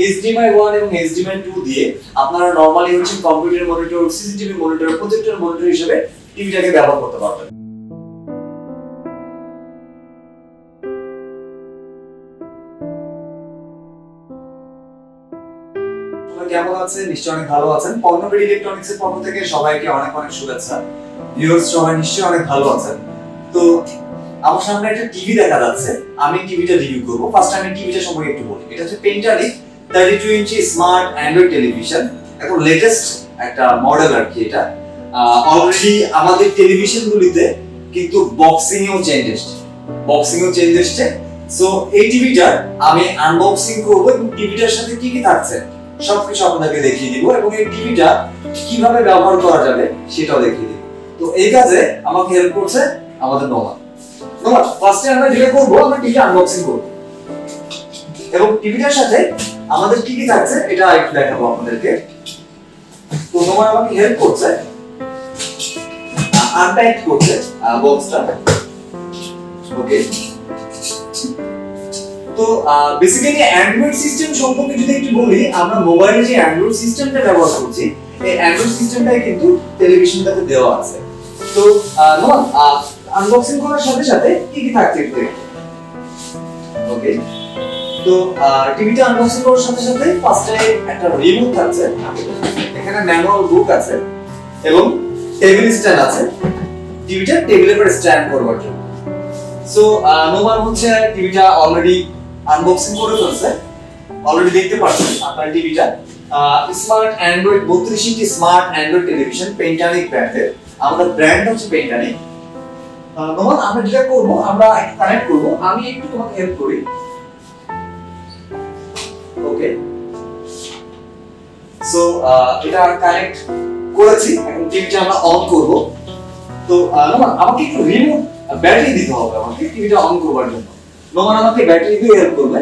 HDMI 1 এবং HDMI 2 দিয়ে আপনারা নরমালি হচ্ছে computer monitor, CCTV monitor, projector monitor হিসেবে টিভিটাকে ব্যবহার করতে পারবেন। কেমন আছেন? নিশ্চয়ই অনেক ভালো আছেন। পন্নবড ইলেকট্রনিক্স এর পক্ষ থেকে সবাইকে অনেক অনেক শুভেচ্ছা। ভিউয়ার্স সবাই নিশ্চয়ই অনেক ভালো আছেন। তো আমার সামনে একটা টিভি দেখা যাচ্ছে, আমি টিভিটা রিভিউ করব। ফার্স্ট আমি টিভিটা সম্পর্কে একটু বলি। এটা হচ্ছে পেন্টানিক 32 ইঞ্চি স্মার্ট অ্যান্ড্রয়েড টেলিভিশন, একদম লেটেস্ট একটা মডেল আর কি। এটা অলরেডি আমাদের টেলিভিশনগুলিতে কিন্তু বক্সিং এও চেঞ্জ এসেছে। সো এই টিভিটা আমি আনবক্সিং করব এবং টিভিটার সাথে কি কি থাকছে সবকিছু আপনাদেরকে দেখিয়ে দিব এবং এই টিভিটা কিভাবে ব্যবহার করা যাবে সেটাও দেখিয়ে দিব। তো এই কাজে আমাকে হেল্প করছে আমাদের নোমান। ফার্স্টে আমরা যেটা করব, আমরা টিভি আনবক্সিং করব এবং টিভিটার সাথে আমাদের কি কি থাকছে এটা একটু দেখাবো আপনাদেরকে। তো নোমান আমাকে হেল্প করছে, আনপ্যাক করছে বক্সটা। ওকে, তো বেসিক্যালি অ্যান্ড্রয়েড সিস্টেম সম্পর্কে যদি একটু বলি, আমরা মোবাইলে যে অ্যান্ড্রয়েড সিস্টেমটা ব্যবহার করছি, এই অ্যান্ড্রয়েড সিস্টেমটাই কিন্তু টেলিভিশনটাতে দেওয়া আছে। তো নোমান আনবক্সিং করার সাথে সাথে কি কি থাকছে একটু দেখো। ওকে, তো টিভিটা আনবক্সিং করার সাথে সাথে ফার্স্টে একটা রিমোট থাকছে, এখানে ম্যানুয়াল বুক আছে এবং টেবিল স্ট্যান্ড আছে, টিভিটা টেবিলের উপর স্ট্যান্ড করবার জন্য। সো নোমান হচ্ছে টিভিটা অলরেডি আনবক্সিং করে ফেলছে, অলরেডি দেখতে পাচ্ছেন আপনার টিভিটা স্মার্ট অ্যান্ড্রয়েড 32 ইঞ্চি স্মার্ট অ্যান্ড্রয়েড টেলিভিশন পেন্টানিক ব্র্যান্ডের। আমাদের ব্র্যান্ড হচ্ছে পেন্টানিক। নোমান আমরা যেটা করব, আমরা একটা কানেক্ট করব, আমি একটু তোমাকে হেল্প করি। ওকে, সো এটা কানেক্ট করেছি, এখন টিভিটা আমরা অন করব। তো নোমান আমাকে একটু রিমোট ব্যাটারি দিতে হবে আমাকে টিভিটা অন করবার জন্য। নোমান আমাকে ব্যাটারি দিয়ে হেল্প করবে।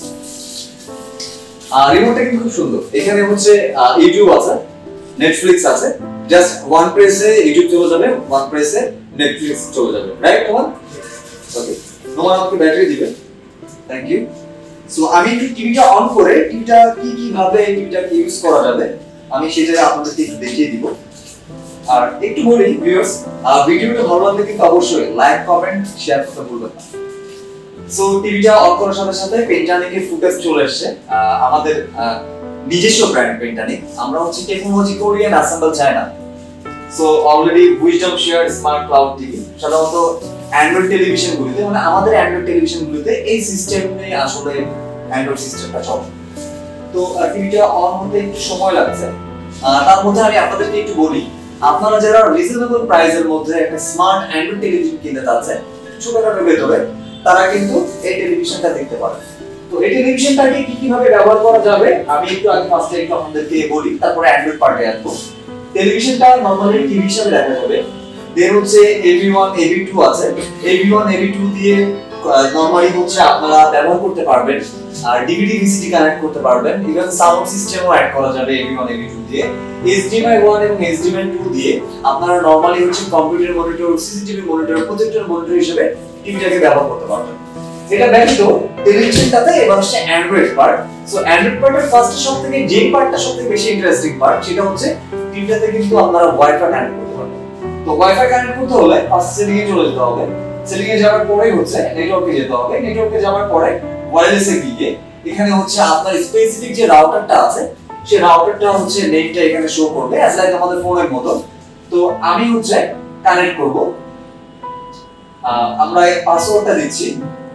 রিমোটটা কিন্তু খুব সুন্দর, এখানে হচ্ছে ইউটিউব আছে, নেটফ্লিক্স আছে, জাস্ট ওয়ান প্রেসে ইউটিউব চলে যাবে, ওয়ান প্রেসে নেটফ্লিক্স চলে যাবে, রাইট নোমান? ওকে, নোমান আমাকে ব্যাটারি দিবে, থ্যাংক ইউ। সো আমি একটু টিভিটা অন করে টিভিটা কিভাবে টিভিটাকে ইউজ করা যাবে আমি সেটা আপনাদেরকে একটু দেখিয়ে দিব। আর একটু বলি ভিউয়ার্স, ভিডিওটা ভালো লাগলে কিন্তু অবশ্যই লাইক, কমেন্ট, শেয়ার করতে ভুলবেন না। সো টিভিটা অন করার সাথে সাথে পেন্টানিকের ফুটেজ চলে আসছে, আমাদের নিজস্ব ব্র্যান্ড পেন্টানিক। আমরা হচ্ছে technology Korean assemble China. So already wisdom share smart cloud TV সাধারণত অ্যান্ড্রয়েড টেলিভিশনগুলিতে, মানে আমাদের অ্যান্ড্রয়েড টেলিভিশনগুলিতে এই সিস্টেমে আসলে অ্যান্ড্রয়েড সিস্টেমটা চলে। তো টিভিটা অন হতে একটু সময় লাগছে। তার মধ্যে আমি আপনাদেরকে একটু বলি, আপনারা যারা রিজনেবল প্রাইসের মধ্যে একটা স্মার্ট অ্যান্ড্রয়েড টেলিভিশন কিনতে চাচ্ছেন ছোটখাটোর ভেতরে, তারা কিন্তু এই টেলিভিশনটা দেখতে পারেন। তো এই টেলিভিশনটাকে কিভাবে ব্যবহার করা যাবে আমি একটু আগে ফার্স্টে একটু আপনাদেরকে বলি, তারপরে অ্যান্ড্রয়েড পার্টে আসবো। টেলিভিশনটা নরমালি টিভি হিসেবে দেখা যাবে, দেন হচ্ছে AV1 AV2 আছে, AV1 AV2 দিয়ে নরমালি হচ্ছে আপনারা ব্যবহার করতে পারবেন, আর ডিভিডি ভিসিডি কানেক্ট করতে পারবেন, ইভেন সাউন্ড সিস্টেমও অ্যাড করা যাবে AV1 AV2 দিয়ে। HDMI 1 এবং HDMI 2 দিয়ে আপনারা নরমালি হচ্ছে computer monitor, CCTV monitor, projector monitor হিসেবে টিভিটাকে ব্যবহার করতে পারবেন। এটা ব্যতীত টেলিভিশনটাতে এবার হচ্ছে অ্যান্ড্রয়েড পার্ট। সো অ্যান্ড্রয়েড পার্টের ফার্স্ট সবথেকে যে পার্টটা সবথেকে বেশি ইন্টারেস্টিং পার্ট, সেটা হচ্ছে টিভিটাতে কিন্তু আপনারা ওয়াইফাই কানেক্ট করতে পারবেন। তো ওয়াইফাই কানেক্ট করতে হলে ফার্স্ট সেটিং এ চলে যেতে হবে, সেটিং এ যাওয়ার পরেই হচ্ছে নেটওয়ার্কে যেতে হবে, নেটওয়ার্কে যাওয়ার পরে ওয়্যারলেসে গিয়ে এখানে হচ্ছে আপনার স্পেসিফিক যে রাউটারটা আছে সেই রাউটারটা হচ্ছে নেটটা এখানে শো করবে অ্যাজ লাইক আমাদের ফোনের মতো। তো আমি হচ্ছে কানেক্ট করব, আমরা এই পাসওয়ার্ডটা দিচ্ছি,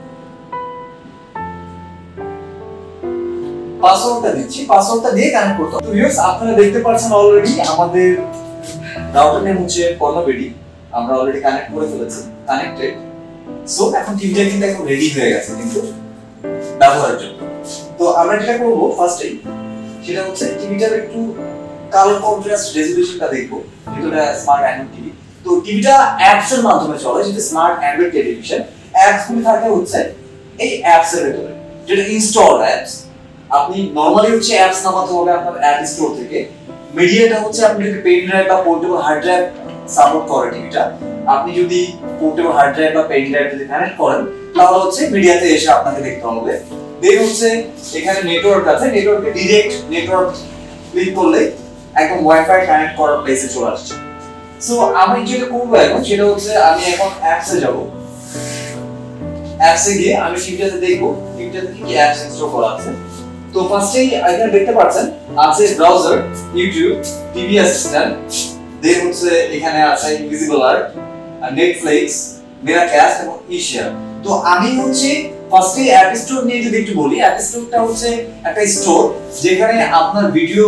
পাসওয়ার্ডটা দিয়ে কানেক্ট করতে হবে। তো ভিউয়ার্স আপনারা দেখতে পাচ্ছেন অলরেডি আমাদের রাউটার নেম হচ্ছে পর্নোবেডি, আমরা অলরেডি কানেক্ট করে ফেলেছি, কানেক্টেড। সো এখন টিভিটা কিন্তু এখন রেডি হয়ে গেছে কিন্তু ব্যবহারের জন্য। তো আমরা যেটা করব ফার্স্টেই সেটা হচ্ছে টিভিটার একটু কালার কন্ট্রাস্ট রেজোলিউশনটা দেখব, যেটা স্মার্ট অ্যান্ড্রয়েড টিভি। তো টিভিটা অ্যাপস এর মাধ্যমে চলে, যেটা স্মার্ট অ্যান্ড্রয়েড টেলিভিশন। অ্যাপস গুলো থাকে হচ্ছে এই অ্যাপস এর ভিতরে, যেটা ইনস্টলড অ্যাপস। আপনি নরমালি হচ্ছে অ্যাপস নামাতে হবে আপনার অ্যাপ স্টোর থেকে। মিডিয়াটা হচ্ছে আপনি যদি পেন ড্রাইভ বা পোর্টেবল হার্ড ড্রাইভ সাপোর্ট করে টিভিটা, আপনি যদি পোর্টেবল হার্ড ড্রাইভ বা পেন ড্রাইভ যদি কানেক্ট করেন তাহলে হচ্ছে মিডিয়াতে এসে আপনাকে দেখতে হবে। দেন হচ্ছে এখানে নেটওয়ার্ক আছে, নেটওয়ার্কে ডাইরেক্ট নেটওয়ার্ক ক্লিক করলে একদম ওয়াইফাই কানেক্ট করার প্লেসে চলে আসছে। সো আমি যেটা করব এখন সেটা হচ্ছে আমি এখন অ্যাপসে যাব। অ্যাপসে গিয়ে আমি টিভিটাতে দেখব টিভিটাতে কি অ্যাপস ইনস্টল করা আছে। তো ফার্স্টেই এখানে দেখতে পাচ্ছেন আছে browser, YouTube, TV assistant, then হচ্ছে এখানে আছে ইনভিজিবল আর্ট, নেটফ্লিক্স, মিরাক্যাস্ট এবং ইশিয়ার। তো আমি হচ্ছে ফার্স্টে অ্যাপ স্টোর নিয়ে যদি একটু বলি, অ্যাপ স্টোরটা হচ্ছে একটা স্টোর যেখানে আপনার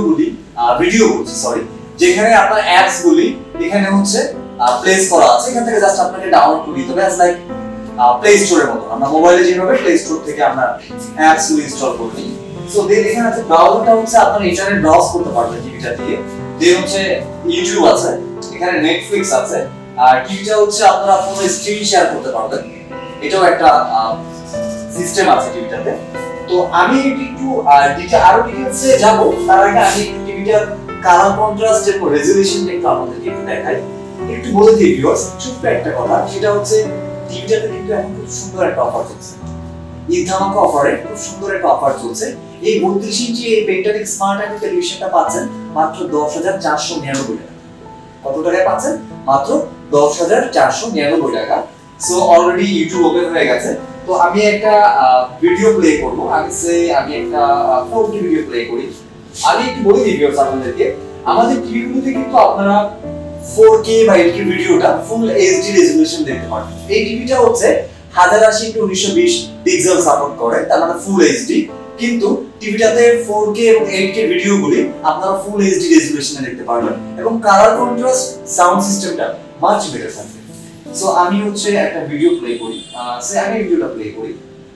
যেখানে আপনার অ্যাপস গুলি এখানে হচ্ছে প্লেস করা আছে। এখান থেকে জাস্ট আপনাকে ডাউনলোড করে নিতে হবে, অ্যাজ লাইক প্লে স্টোরের মতো। আমরা মোবাইলে যেভাবে প্লে স্টোর থেকে আমরা অ্যাপস গুলো ইনস্টল করে নিই। সো দেন এখানে আছে ব্রাউজারটা হচ্ছে আপনার ইন্টারনেট ব্রাউজ করতে পারবেন টিভিটা দিয়ে। দেন হচ্ছে ইউটিউব আছে, এখানে নেটফ্লিক্স আছে, আর টিভিটা হচ্ছে আপনারা কোনো স্ক্রিন শেয়ার করতে পারবেন, এটাও একটা সিস্টেম আছে টিভিটাতে। তো আমি একটু আরো ডিটেইলসে যাব, তার আগে আমি টিভিটার কালার কন্ট্রাস্ট এবং রেজোলিউশনটা একটু আপনাদেরকে একটু দেখাই। একটু বলে দিই ভিউয়ার্স, ছোট্ট একটা কথা, সেটা হচ্ছে টিভিটাতে কিন্তু এখন খুব সুন্দর একটা অফার চলছে। ঈদ ধামাকা অফারে খুব সুন্দর একটা অফার চলছে। এই 32 ইঞ্চি এই পেন্টানিক স্মার্ট অ্যান্ড টেলিভিশনটা পাচ্ছেন মাত্র 10,499 টাকা। কত টাকায় পাচ্ছেন? মাত্র 10,499 টাকা। সো অলরেডি ইউটিউব ওপেন হয়ে গেছে। তো আমি একটা ভিডিও প্লে করব। আমি একটা 4K ভিডিও প্লে করি। আমি একটু বলে দিই ভিউয়ার্স আপনাদেরকে, আমাদের টিভিগুলোতে কিন্তু আপনারা 4K বা 8K ভিডিওটা ফুল HD রেজোলিউশন দেখতে পারবেন। এই টিভিটা হচ্ছে 1080x1920 পিক্সেল সাপোর্ট করে, তার মানে ফুল HD। কিন্তু টিভিটাতে 4K এবং 8K ভিডিওগুলি আপনারা ফুল HD রেজোলিউশনে দেখতে পারবেন এবং কালার কন্ট্রাস্ট সাউন্ড সিস্টেমটা মাচ বেটার থাকবে। সো আমি হচ্ছে একটা ভিডিও প্লে করি, আমি ভিডিওটা প্লে করি।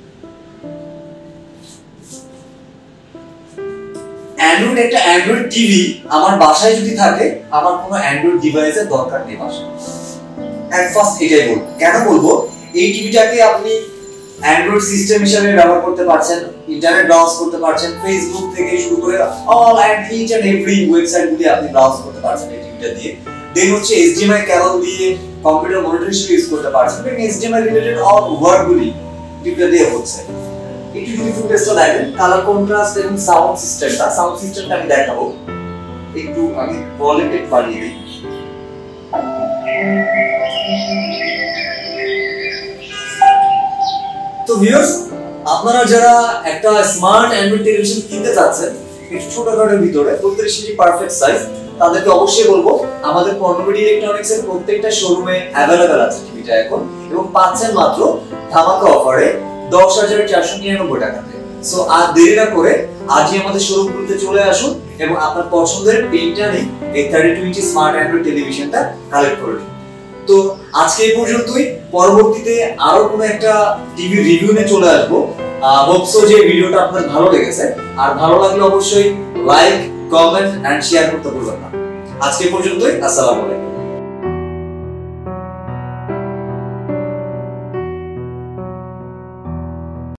অ্যান্ড্রয়েড টিভি আমার বাসায় যদি থাকে, আমার কোনো অ্যান্ড্রয়েড ডিভাইসের দরকার নেই বাসায়। এন্ড ফার্স্ট এটাই বলবো, কেন বলবো, এই টিভিটাকে আপনি অ্যান্ড্রয়েড সিস্টেম হিসেবে ব্যবহার করতে পারছেন, ইন্টারনেট ব্রাউজ করতে পারছেন, ফেসবুক থেকে শুরু করে all and each and every website গুলি আপনি ব্রাউজ করতে পারছেন এই টিভিটা দিয়ে। দেন হচ্ছে HDMI কেবল দিয়ে কম্পিউটার মনিটর হিসেবে ইউজ করতে পারছেন এবং HDMI রিলেটেড অল ওয়ার্ক গুলি টিভিটা দিয়ে হচ্ছে। একটু যদি ফুটেজটা দেখেন, কালার কন্ট্রাস্ট এবং সাউন্ড সিস্টেমটা আমি দেখাবো। একটু আমি ভলিউমটা বাড়িয়ে দিই। তো ভিউয়ার্স, আপনারা যারা একটা স্মার্ট অ্যান্ড্রয়েড টেলিভিশন কিনতে চাচ্ছেন একটু ছোটখাটোর ভিতরে 32 ইঞ্চি পারফেক্ট সাইজ, তাদেরকে অবশ্যই বলবো আমাদের পন্নবড ইলেকট্রনিক্স এর প্রত্যেকটা শোরুমে अवेलेबल আছে টিভিটা এখন, এবং পাচ্ছেন মাত্র ধামাকা অফারে 10,499 টাকাতে। সো আর দেরি না করে আজই আমাদের শোরুমগুলোতে চলে আসুন এবং আপনার পছন্দের পেন্টানিক এই 32 ইঞ্চি স্মার্ট অ্যান্ড্রয়েড টেলিভিশনটা কালেক্ট করে নিন। তো আজকে এই পর্যন্তই, পরবর্তীতে আরো কোনো একটা টিভি রিভিউ নিয়ে চলে আসবো। হোপসো যে ভিডিওটা আপনাদের ভালো লেগেছে, আর ভালো লাগলে অবশ্যই লাইক, কমেন্ট এন্ড শেয়ার করতে ভুলবেন না। আজকে এই পর্যন্তই, আসসালামু আলাইকুম।